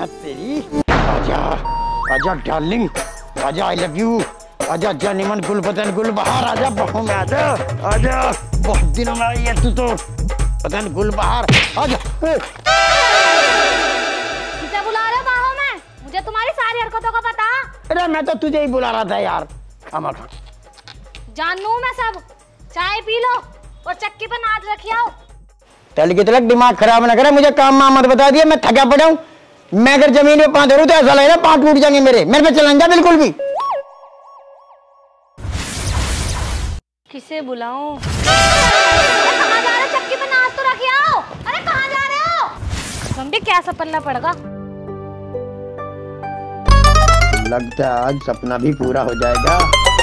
तेरी आजा आजा डार्लिंग, आजा आई लव यू, आजा जानिमन गुलबदन गुलबहार, आजा बहू में आजा आजा, बहुत दिनों में आई है तू तो बदन गुलबहार, आजा। किसे बुला रहे हो बाहों में? मुझे तुम्हारी सारी हरकतों का पता। अरे मैं तो तुझे ही बुला रहा था यार। खामा खा जानू मैं सब। चाय पी लो और चक्की पर नाच रखी आओ। तल की तलक दिमाग खराब ना करे, मुझे काम मत बता दिया, मैं थका पड़ा हूँ। मैं अगर जमीन पे पाँव धरूं तो ऐसा लगेगा पाँव टूट जाएंगे मेरे पे चलन जा बिल्कुल भी। किसे बुलाऊं? कहाँ जा रहे हो? चक्की पे नाच तो रखी आओ। अरे कहाँ जा रहे हो? तुम भी कैसा पल्ला पड़ेगा। लगता है आज सपना भी पूरा हो जाएगा।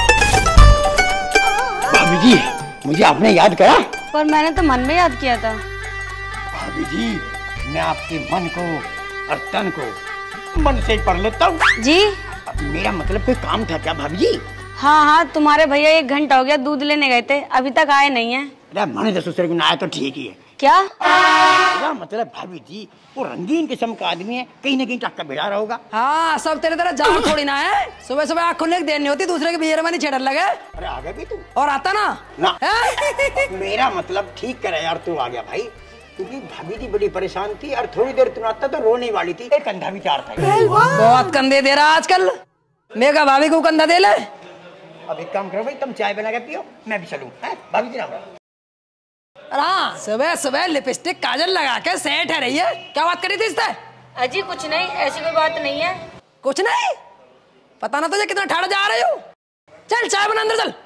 भाभी जी मुझे आपने याद करा? पर मैंने तो मन में याद किया था। भाभी जी मैं आपके मन को और तन को मन से ही पढ़ लेता हूँ जी। मेरा मतलब कोई काम था क्या भाभी जी? हाँ हाँ, तुम्हारे भैया 1 घंटा हो गया दूध लेने गए थे, अभी तक आए नहीं है। अरे माने तो ससुर को आया तो ठीक ही है। क्या मेरा मतलब भाभी जी वो रंगीन किस्म का आदमी है, कहीं ना कहीं टक्का भिड़ा रहा होगा। हाँ सब तेरे तरह जान थोड़ी ना है, सुबह सुबह आँख खोलने की देर नहीं होती, दूसरे की बेईमानी छेड़न लगे। अरे आ गया भी तू? और आता ना मेरा मतलब ठीक करे यार, तू आ गया भाई, क्योंकि भाभी जी बड़ी परेशान थी और थोड़ी देर तुम आता तो रोने वाली थी। एक कंधा भी चार था। बहुत कंधे दे रहा आजकल, मेगा भाभी को कंधा दे ले। अब एक काम करो भाई, तुम चाय बना के पियो, मैं भी चलूं। भाभी जी ना हाँ सुबह सुबह लिपस्टिक काजल लगा के सेट है रही है, क्या बात करी थी इससे? अजी कुछ नहीं, ऐसी कोई बात नहीं है। कुछ नहीं? पता ना तुझे कितना ठाड़ा जा रही हो। चल चाय बना, अंदर चल।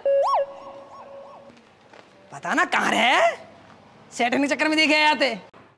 पता ना कहाँ रहे, सेटिंग के चक्कर में देखे आते।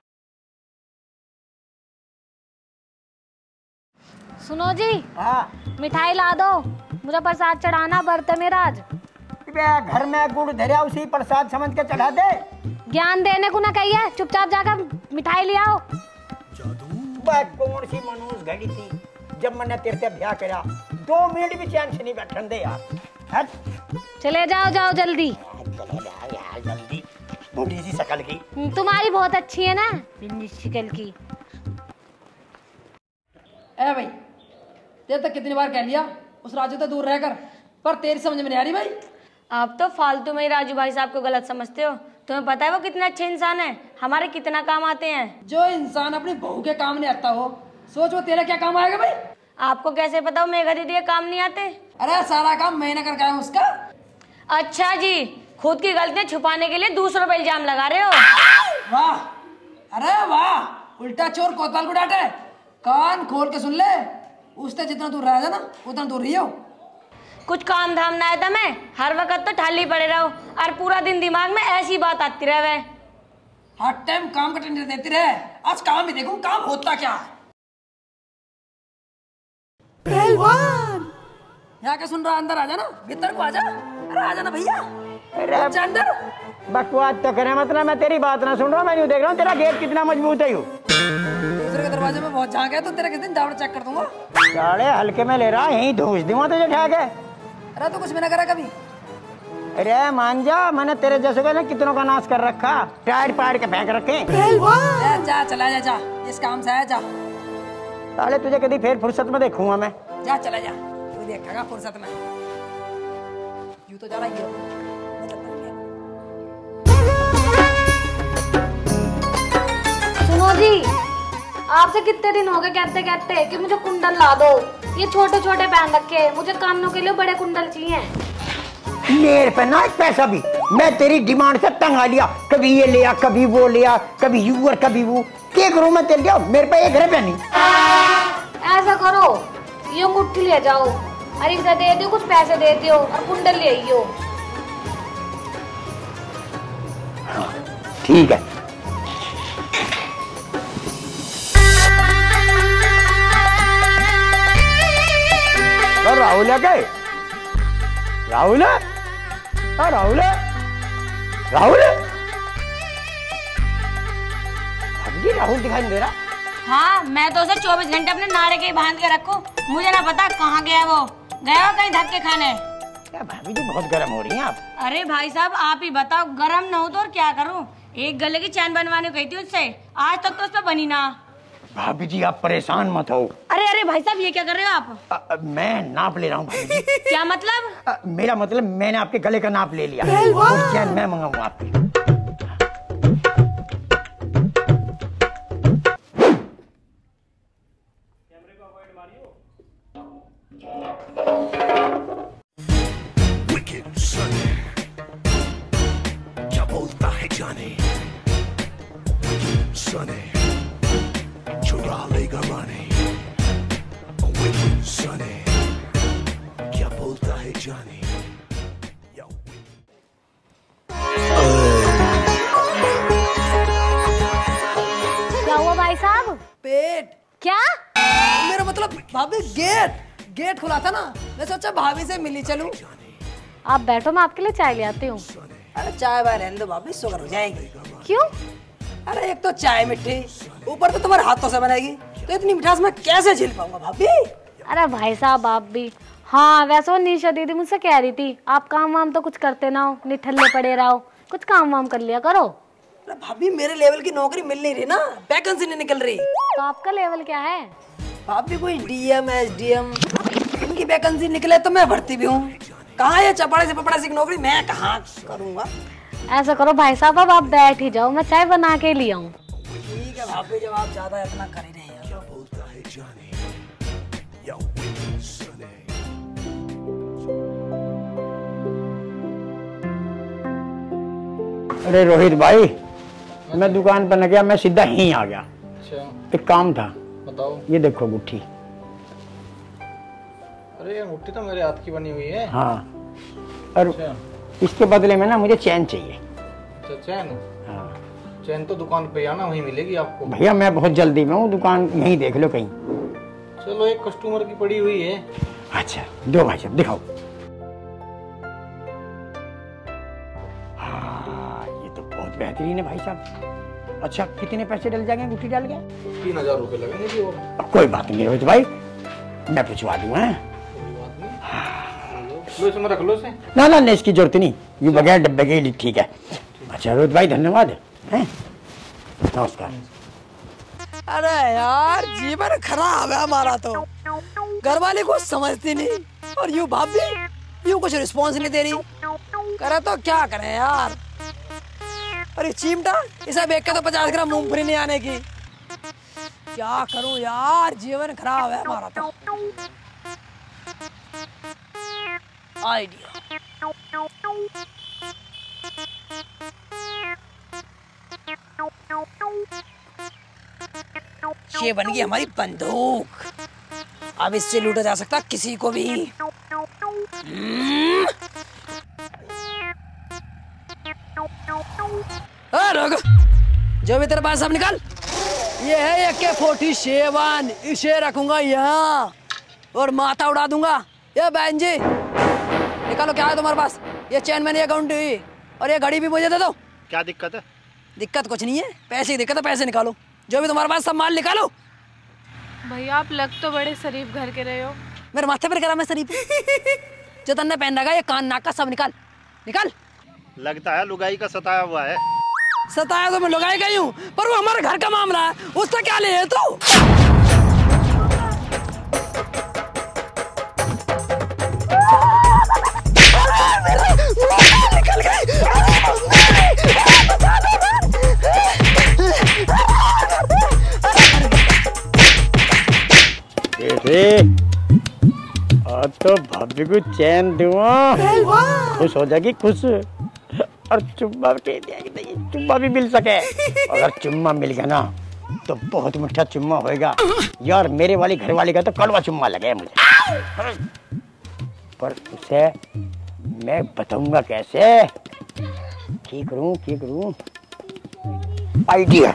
सुनो जी। हाँ मिठाई ला दो, मुझे प्रसाद चढ़ाना व्रत है मेरा आज। घर में गुड़ धरिया उसी प्रसाद समझ के चढ़ा दे। ज्ञान देने को ना कहिए, चुपचाप जाकर मिठाई ले आओ। कौन सी मनूस घड़ी थी जब मैंने तेरे से ब्याह करा, 2 मिनट भी चैन से नहीं बैठन दे यार। चले जाओ जाओ जल्दी। चले जाओ यार जल्दी, बूढ़ी सी शकल की। तुम्हारी बहुत अच्छी है ना शक्ल की। ए भाई तेरे तक कितनी बार कह लिया उस राजू से दूर रहकर, पर तेरी समझ में नहीं आ रही भाई। आप तो फालतू में ही राजू भाई साहब को गलत समझते हो। तुम्हें पता है वो कितने अच्छे इंसान है, हमारे कितना काम आते हैं। जो इंसान अपनी बहू के काम नहीं आता हो, सोच वो तेरा क्या काम आएगा भाई। आपको कैसे पता हो मेघा दीदी के काम नहीं आते? अरे सारा काम मैंने करके आया उसका। अच्छा जी, खुद की गलतियां छुपाने के लिए दूसरों पे इल्जाम लगा रहे हो। वाह, अरे वाह, उल्टा चोर कोतवाल को डांटे। कान खोल के सुन ले, उससे जितना दूर रहा ना उतना दूर रही हो। कुछ काम धाम ना है मैं, हर वक्त तो ठाली पड़े रहो और पूरा दिन दिमाग में ऐसी बात आती रहे। हर टाइम काम का टेंडर देती रहे, आज काम भी देखूं काम होता क्या है। पहलवान यहाँ क्या सुन रहा, अंदर आ जाना, भीतर को आ जा। अरे आ जाना भैया, अरे अंदर। बकवास तो करे मतलब, मैं तेरी बात ना सुन रहा, मैं यूँ देख रहा हूँ तेरा गेट कितना मजबूत है। दूसरे के दरवाजे में बहुत झांक है तो तेरा किस दिन दावड़ चेक कर दूंगा। साले हल्के में ले रहा, यहीं धूस दूंगा तुझे ठा के। अरे तो कुछ भी ना करा कभी। अरे मान जा, मैंने तेरे जैसे को ना कितनों का नाश कर रखा, टायर पाड़ के फेंक रखे। जा चला जा, जा इस काम से आया जा। साले तुझे कभी फिर फुर्सत में देखूंगा मैं। जा चला जा, तू देखेगा फुर्सत में। यूं तो जा रहा है। सुनो जी, आपसे कितने दिन हो गए कहते कहते कि मुझे कुंडल ला दो। ये छोटे छोटे पहन रखे, मुझे कानों के लिए बड़े कुंडल चाहिए। मेरे पे ना एक पैसा भी, मैं तेरी डिमांड से तंग आ लिया, कभी ये लिया कभी वो लिया, कभी यू और कभी वो। क्या करूं मैं तेरे लिए, मेरे पे 1 रुपया नहीं। ऐसा करो, ये मुट्ठी ले जाओ, अरे इसे दे दो, कुछ पैसे दे दियो और कुंडल ले आइयो। ठीक है। राहुल है क्या? राहुल है? हाँ राहुल है, राहुल है। अभी राहुल दिखाई नहीं दे रहा। हाँ मैं तो उसे 24 घंटे अपने नारे के बांध के रखूं, मुझे ना पता कहाँ गया वो। गया हो कहीं धक्के खाने? क्या भाभी जी बहुत गर्म हो रही हैं आप। अरे भाई साहब आप ही बताओ, गर्म ना हो तो और क्या करूं। एक गले की चैन बनवाने गई थी उससे, आज तक तो उस पर बनी ना। भाभी जी आप परेशान मत हो। अरे अरे भाई साहब, ये क्या कर रहे हो आप? मैं नाप ले रहा हूँ भाभी जी। क्या मतलब? मेरा मतलब मैंने आपके गले का नाप ले लिया और चैन मैं मंगाऊंगा आपकी। क्या बोलता है जाने सने, चुरा लेगा रानी सने, क्या बोलता है जाने। क्या हुआ भाई साहब? पेट। क्या? मेरा मतलब भाभी गेट खुला था ना, मैं सोचा भाभी से मिली चलूं। आप बैठो, मैं आपके लिए चाय ले आती हूँ। अरे चाय वाय रहने दो भाभी, शुगर हो जाएगी। क्यों? अरे एक तो चाय मिठी, ऊपर तो तुम्हारे हाथों से बनेगी, तो इतनी मिठास मैं कैसे झेल पाऊंगा भाभी? अरे भाई साहब आप भी। हाँ वैसे वो निशा दीदी मुझसे कह रही थी आप काम वाम तो कुछ करते ना हो, निठल्ले पड़े रहो, कुछ काम वाम कर लिया करो। अरे भाभी मेरे लेवल की नौकरी मिल नहीं रही ना, वैकेंसी नहीं निकल रही। तो आपका लेवल क्या है? भाभी कोई डीएम एसडीएम इनकी वैकेंसी निकले तो मैं भर्ती भी हूँ। कहाँ ये चपड़े से पपड़ा सी नौकरी मैं कहाँ करूँगा। ऐसा करो भाई साहब अब आप बैठ ही जाओ, मैं चाय बना के लिए आऊँ। ठीक है भाभी, जब आप ज्यादा इतना कर ही रहे हैं। अरे रोहित भाई, मैं दुकान पर न गया, मैं सीधा यहीं आ गया। अच्छा एक काम था। बताओ। ये देखो गुट्ठी। अरे ये मुट्ठी तो मेरे हाथ की बनी हुई है। हाँ, और अच्छा इसके बदले में ना मुझे चैन चाहिए। अच्छा चैन? हाँ चैन तो दुकान पे आना, वहीं मिलेगी आपको। भैया मैं बहुत जल्दी में हूँ, दुकान यहीं देख लो कहीं। चलो एक कस्टमर की पड़ी हुई है। अच्छा दो भाई साहब दिखाओ। हाँ ये तो बहुत बेहतरीन है भाई साहब। अच्छा कितने पैसे डल जाएंगे गुट्ठी डाल के? 3000 रुपए लगेंगे जी। और कोई बात नहीं रोहित भाई, मैं पूछवा दूंगा। कोई बात नहीं, लो इसमें रख लो इसे। ना ना इसकी जरूरत नहीं, ये बगैर डब्बे के ही ठीक है। अच्छा रोहित भाई धन्यवाद हैं, नमस्कार। अरे यार जीवन खराब है हमारा तो, घर वाले कुछ समझती नहीं और यूं भाभी यूं कुछ रिस्पॉन्स नहीं दे रही। करे तो क्या करें यार। अरे चिमटा इसे देख के तो 50 ग्राम मूंगफली नहीं आने की। क्या करूं यार, जीवन खराब है हमारा तो। आइडिया, ये बन गई हमारी बंदूक। अब इससे लूटा जा सकता किसी को भी। रुक, जो भी तेरे पास सब निकाल। ये है AK-47, इसे रखूंगा यहाँ और माथा उड़ा दूंगा। ये बहन जी निकालो, क्या है तुम्हारे पास? ये चैन मैंने अकाउंट हुई और ये घड़ी भी मुझे दे दो। क्या दिक्कत है? दिक्कत कुछ नहीं है, पैसे की दिक्कत है, पैसे निकालो। जो भी तुम्हारे पास सब माल निकालो। भैया आप लग तो बड़े शरीफ घर के रहे हो। मेरे माथे पर करा मैं शरीफ? जो तन्ने पहन रखा ये कान नाक का सब निकाल निकाल। लगता है लुगाई का सताया हुआ है। सताया तो मैं लुगाई गई हूँ, पर वो हमारे घर का मामला है, उसका क्या ले है तू? निकल गई। और तो भाभी को चैन दूँ, खुश हो जाएगी, खुश। और चुम्मा के चुम्मा भी मिल सके। अगर चुम्मा मिल गया ना तो बहुत मीठा चुम्मा होएगा यार। मेरे वाली घर वाली का तो कड़वा चुम्मा लगे मुझे, पर उसे मैं बताऊंगा कैसे। ठीक करूं आइडिया।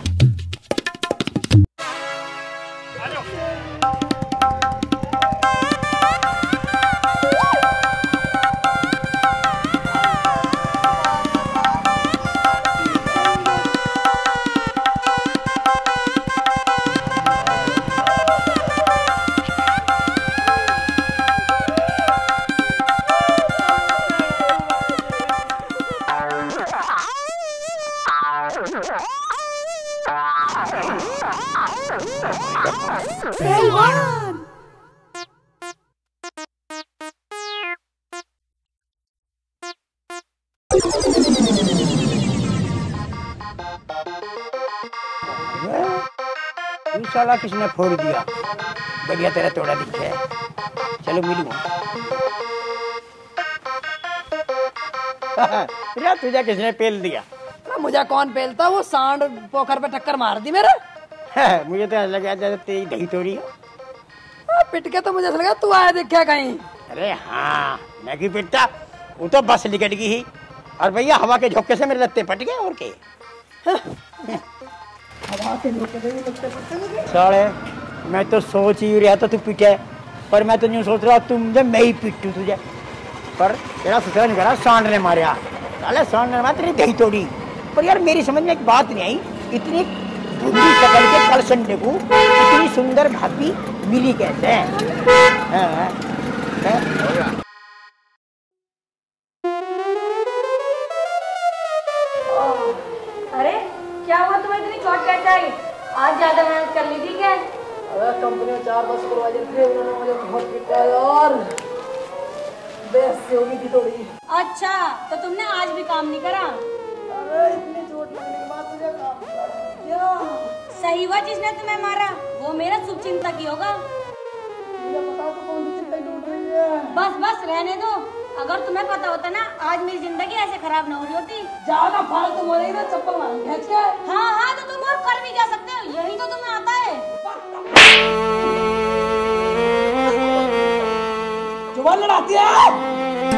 तू साला किसने फोड़ दिया? बढ़िया तेरा तोड़ा दिख है। चलो मिलूंगा। तुझे किसने पेल दिया? मुझे कौन पेलता? वो सांड पोखर पे टक्कर मार दी मेरे। मुझे तो ऐसा लगा जैसे तेरी दही तोड़ी हो। पिट के तो मुझे ऐसा लगा तू आया दिखा कहीं। अरे हाँ, मैं क्यों पिटता? वो तो बस निकल गई ही। और भैया हवा के झोंके से मेरे लत्ते पट गए और के। साले मैं तो सोच ही रहा था तू पिटे, पर मैं तो यूँ सोच रहा तुम मैं ही पिटूं तुझे। पर तेरा ससुर ने कहा सांड ने मारा। साले सांड ने मारा तेरी दही तोड़ी। पर यार मेरी समझ में एक बात नहीं आई, इतनी बुरी शक्ल के कलसंडे को इतनी सुंदर भाभी मिली कैसे? अरे क्या हुआ तुम्हें इतनी चोट कैसे आई? आज ज्यादा मेहनत कर ली थी क्या? अरे कंपनी में 4-5 सुपरवाइजर थे, उन्होंने मुझे बहुत पीटा यार। बेइज्जती हो गई थी थोड़ी। अच्छा तो तुमने आज भी काम नहीं करा? अरे इतनी चोट लगने के बाद तुझे काम क्या? सही हुआ जिसने तुम्हें मारा वो मेरा शुभ चिंतक ही होगा। मुझे बताओ तो कौन सी चिंता टूट रही है? बस बस रहने दो। अगर तुम्हें पता होता ना आज मेरी जिंदगी ऐसे खराब न हो रही होती। ज्यादा फालतू बोलेगी ना चप्पल मार खींच के। हाँ हाँ तो तुम और कर भी क्या सकते हो? यही तो तुम्हें आता है। जुबान लड़ाती है।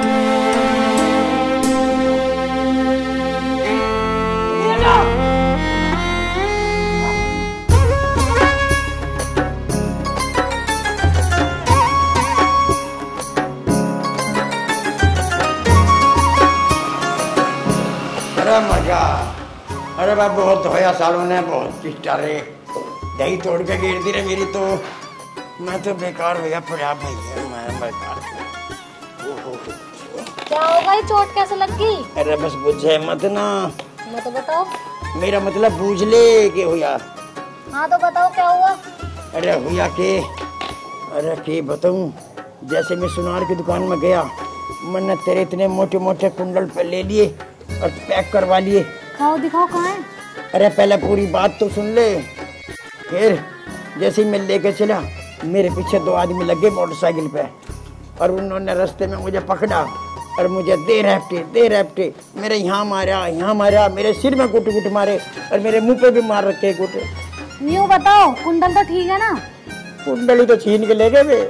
मजा। अरे भाई बहुत धोया सालों ने, बहुत पिटा रे, दही तोड़ के गिर दी रे मेरी तो। मैं तो बेकार हो गया पड़ा भैया, मैं बेकार। क्या होगा? ये चोट कैसे लग गई? अरे बस बुझे मत ना। मैं तो बताओ। मेरा मतलब बूझ ले के हुआ। हाँ तो बताओ क्या हुआ? अरे हुआ के, अरे के बताऊं, जैसे मैं सुनार की दुकान में गया, मैंने तेरे इतने मोटे मोटे कुंडल पे ले लिए और पैक करवा लिए। खाओ दिखाओ कहाँ है? अरे पहले पूरी बात तो सुन ले। फिर जैसे ही मैं लेके चला, मेरे पीछे 2 आदमी लगे मोटरसाइकिल पे और उन्होंने रास्ते में मुझे पकड़ा और मुझे दे रैप्टे मेरे यहाँ मारा, मेरे सिर में कुट मारे और मेरे मुंह पे भी मार रखे कुट। न्यू बताओ, कुंडल तो ठीक है ना? कुंडल ही तो छीन के ले गए वे।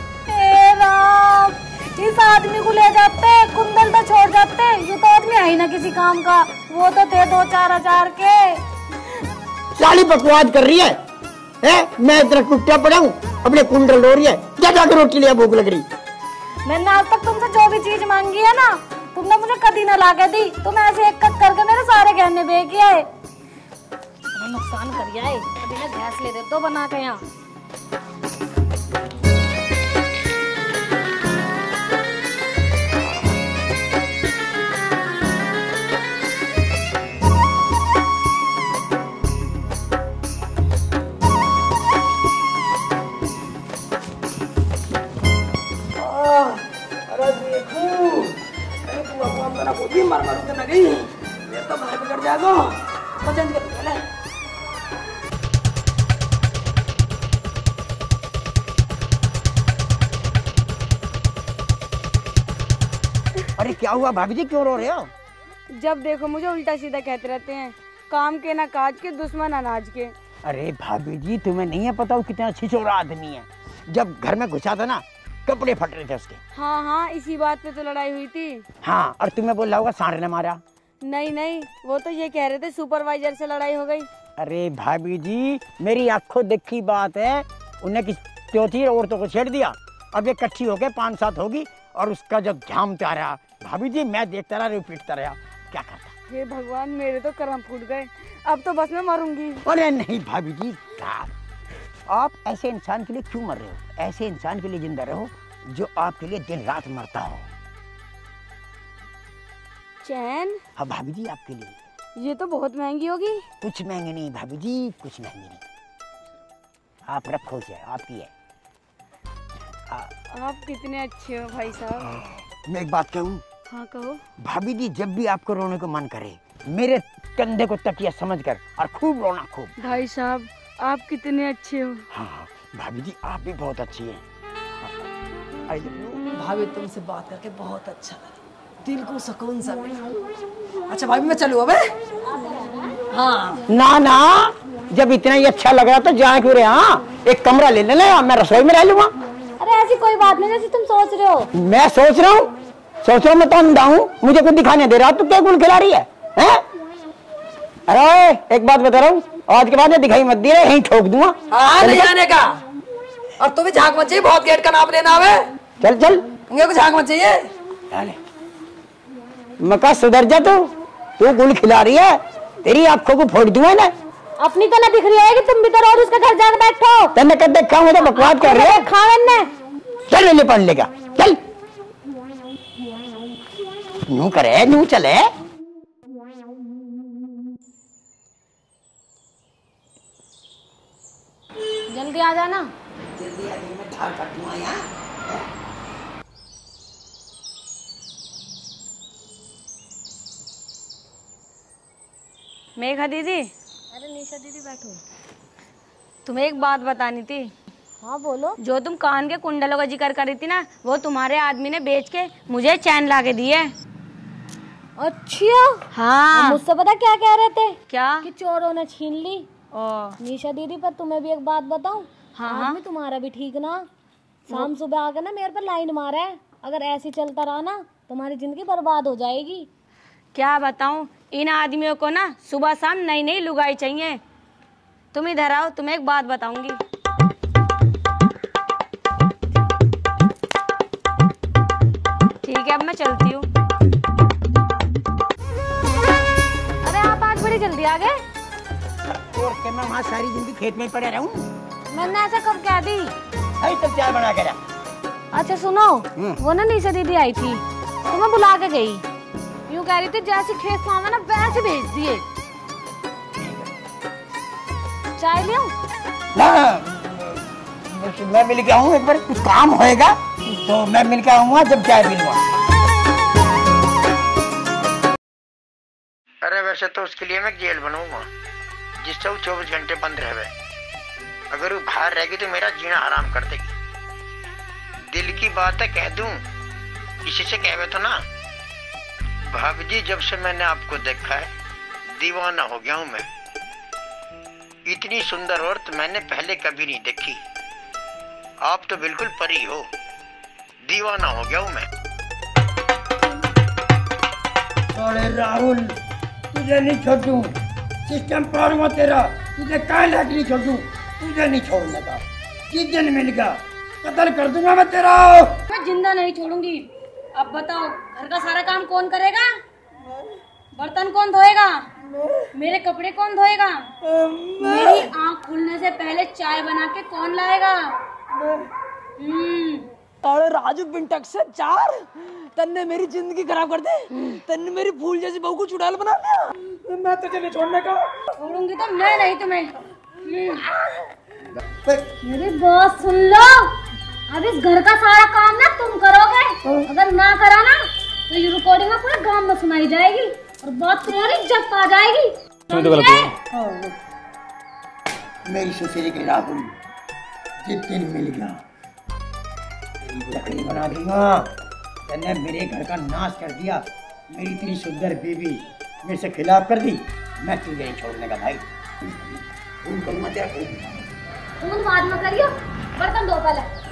इस आदमी को ले जाते, कुंडल तो छोड़ जाते। ये तो आदमी है ही ना किसी काम का। वो तो थे 2-4 हजार के। साली बकवास कर रही है? मैं इतना टुकटा पड़ा हूँ, अपने कुंडल लो रही है। क्या जाकर रोटी लिया, भूख लग रही। मैंने आज तक तुमसे जो भी चीज मांगी है ना, तुमने मुझे कभी ना ला के दी। तुम ऐसे एक कट करके मेरे सारे गहने बेच किया है। नुकसान कर गया है। अभी मैं गैस ले दे तो बना के यहाँ। तो घर बिगड़ जाएगा। पसंद कर पहले। अरे क्या हुआ भाभी जी, क्यों रो रहे हो? जब देखो मुझे उल्टा सीधा कहते रहते हैं, काम के ना काज के, दुश्मन अनाज के। अरे भाभी जी तुम्हें नहीं है पता वो कितना छिछोरा आदमी है। जब घर में घुसा था ना, कपड़े फट रहे थे उसके। हाँ हाँ इसी बात पे तो लड़ाई हुई थी। हाँ, और तुम्हें बोला होगा सांड ने मारा। नहीं वो तो ये कह रहे थे सुपरवाइजर से लड़ाई हो गई। अरे भाभी जी मेरी आंखों देखी बात है, उन्हें किस चौथी औरतों को छेड़ दिया। अब ये इकट्ठी होके 5-7 होगी और उसका जब झामता रहा भाभी जी, मैं देखता रहा, पीटता रहा, क्या करता। हे भगवान, मेरे तो करम फूट गए। अब तो बस मैं मरूंगी। अरे नहीं भाभी जी, आप ऐसे इंसान के लिए क्यों मर रहे हो? ऐसे इंसान के लिए जिंदा रहो जो आपके लिए दिन रात मरता हो। चैन? हाँ भाभी जी आपके लिए। ये तो बहुत महंगी होगी। कुछ महंगी नहीं भाभी जी, कुछ महंगी नहीं। आप रखो से आपकी है। आप कितने अच्छे हो भाई साहब। मैं एक बात कहूँ? हाँ कहो। भाभी जी जब भी आपको रोने को मन करे मेरे कंधे को तकिया समझकर और खूब रोना खूब। भाई साहब आप कितने अच्छे हो। हाँ भाभी जी आप भी बहुत अच्छी हैं। I love you। भाभी तुमसे बात करके बहुत अच्छा लगा, दिल को सुकून सा मिला। अच्छा भाभी मैं चलूँ अब? हाँ ना ना, जब इतना ही अच्छा लग रहा तो जाए क्यों रहे? हाँ एक कमरा ले लेना, मैं रसोई में रह लूंगा। अरे ऐसी कोई बात नहीं जैसी तुम सोच रहे हो। मैं सोच रहा हूँ मैं तो अंधा हूँ, मुझे कुछ दिखाने दे रहा तू क्या गुल खिला रही है? अरे एक बात बता रहा हूँ, आज के बाद दिखाई मत दिए, यहीं ठोक दूंगा। हाँ नहीं जाने का। और तू भी झांक मत चाहिए, बहुत गेट का नाप लेना है। चल चल को झांक मत चाहिए। मका सुधर जा, तू गुल खिला रही है, तेरी आंखों को फोड़ दूंगा ना। अपनी तो ना दिख रही है कि तुम भी तो रोज उसके घर जाकर बैठो। तन्ने कर देखा हूँ तो बकवास कर रहे हैं। खाने चल ले पढ़ लेगा, चल नू करे नू चले। जल्दी आ जाना। जल्दी आ जाइए, मैं ढाल काटूंगा यहाँ। मेघा दीदी। अरे निशा दीदी बैठो। तुम्हें एक बात बतानी थी। हाँ बोलो। जो तुम कान के कुंडलों का जिक्र कर रही थी ना, वो तुम्हारे आदमी ने बेच के मुझे चैन ला के दी है। अच्छा हाँ। मुझसे पता क्या कह रहे थे? क्या? कि चोरों ने छीन ली। निशा दीदी पर तुम्हें भी एक बात बताऊं? हाँ आदमी तुम्हारा भी ठीक ना, शाम सुबह आकर ना मेरे पर लाइन मारा है। अगर ऐसे चलता रहा ना तुम्हारी जिंदगी बर्बाद हो जाएगी। क्या बताऊं, इन आदमियों को ना सुबह शाम नई नई लुगाई चाहिए। तुम इधर आओ, तुम्हें एक बात बताऊंगी। ठीक है अब मैं चलती हूँ। अरे आप आज बड़ी जल्दी आ गए। और क्या मैं वहाँ सारी जिंदगी खेत में पड़े रहूं? मैंने ऐसा कब कह दी? अरे तब चाय बना कर। अच्छा सुनो, वो ना निशा दीदी आई थी, तुम्हें बुला के गई। यूँ कह रही थी जैसे खेत में ना वैसे भेज दिए। चाय ले आऊं? मैं मिल के आऊँ, एक बार कुछ काम होएगा तो मैं मिल के आऊंगा जब चाय पी लूंगा। अरे वैसे तो उसके लिए मैं जेल बनूंगा जिससे वो 24 घंटे बंद रहे। अगर वो बाहर रहेगी तो मेरा जीना हराम कर देगी। दिल की बात है कह दूं, किसी से कहवे तो ना। भाभी जी जब से मैंने आपको देखा है दीवाना हो गया हूं मैं। इतनी सुंदर औरत मैंने पहले कभी नहीं देखी। आप तो बिल्कुल परी हो, दीवाना हो गया हूं मैं। अरे राहुल तुझे नहीं छोड़ूं, सिस्टम पारूंगा तेरा, तुझे काहे लायक नहीं छोड़ूं, तुझे नहीं छोड़ने का। किस दिन मिल गया कत्ल कर दूंगा मैं तेरा। मैं जिंदा नहीं छोड़ूंगी। अब बताओ घर का सारा काम कौन करेगा? बर्तन कौन धोएगा? मेरे कपड़े कौन धोएगा? मेरी आँख खुलने से पहले चाय बना के कौन लाएगा? अरे राजू बिंटक से 4 तन्ने मेरी जिंदगी खराब कर दे। तन्ने मेरी फूल जैसी बहू को चुड़ैल बना दिया। मैं तुझे नहीं छोड़ने का। छोड़ूंगी तो मैं नहीं तुम्हें। मेरी बात सुन लो, अब इस घर का सारा काम ना तुम करोगे। अगर ना करा ना तो ये रिकॉर्डिंग ना पूरे गांव में सुनाई जाएगी और बात तुम्हारी जब आ जाएगी। मेरी सुशील के राहुल जिस दिन मिल गया लकड़ी बना दूंगा। तन्ने मेरे घर का नाश कर दिया, मेरी इतनी सुंदर बीवी मेरे से खिलाफ कर दी। मैं तुझे नहीं छोड़ने का भाई। खून करूंगा तेरा खून। तुम बाद में करियो, बर्तन धो पहले।